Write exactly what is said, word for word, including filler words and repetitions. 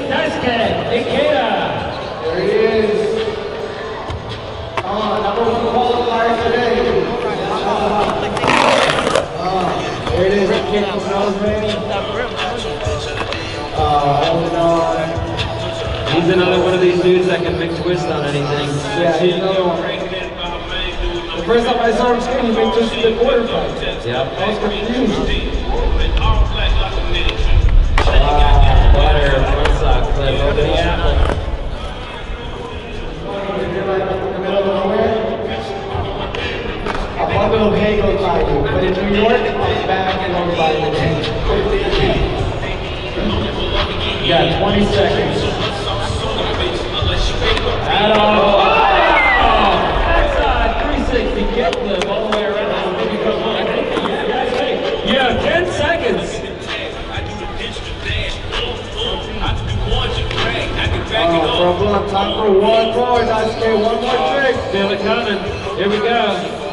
Daisuke Ikeda. There he is. Come on, number one qualifier today. Uh, there it is. Kick from Nosman. Uh, holding on. He's another one of these dudes that can make twist on anything. Yeah, he's another one. The first time I saw him skate, he made twists in the quarter fight. Yep. I was confused. Wow. Butter, one sock, flip over the apple. In the middle of nowhere, a bundle of hay goes by you. But in New York, I'm back and I'm by the day. You got twenty seconds. At all. Wow! That's a three sixty kickflip all the way around. You have ten seconds. Oh, for a block, time for one more. Daisuke, one more trick. Feel it coming. Here we go.